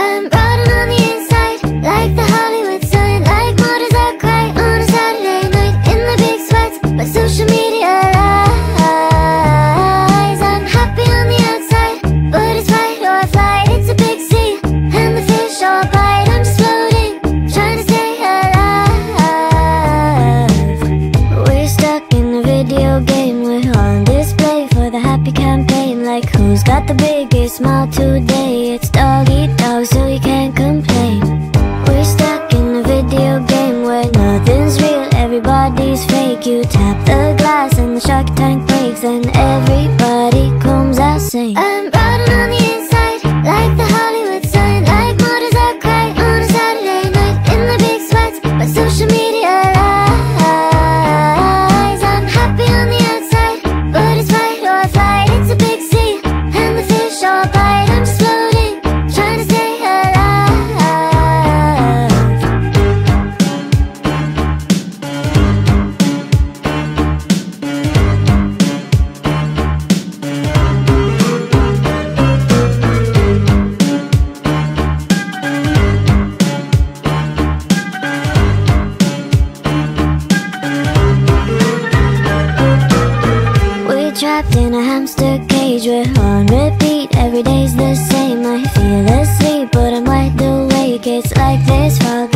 I'm rotting on the inside, like the Hollywood sign, like motors that cry on a Saturday night in the big sweats, but social media lies. I'm happy on the outside, but it's fight or flight. It's a big sea, and the fish all bite. I'm just floating, trying to stay alive. We're stuck in a video game, we're on display for the happy campaign. Like who's got the biggest smile today? It's dog eat dog, so you can't complain. We're stuck in a video game where nothing's real, everybody's fake. You tap the glass and the shark tank breaks, and everybody comes out sane. I'm rotting on the inside, like the Hollywood sign, like motors that cry on a Saturday night in the big sweats, but social media lies. I'm happy on the outside, but it's fight or flight. It's a big sea, and the fish all bite. I'm just floating, trying to stay alive. We're trapped in a hamster cage, we're on repeat, every day's the same. I feel asleep, but I'm wide awake. It's like this fog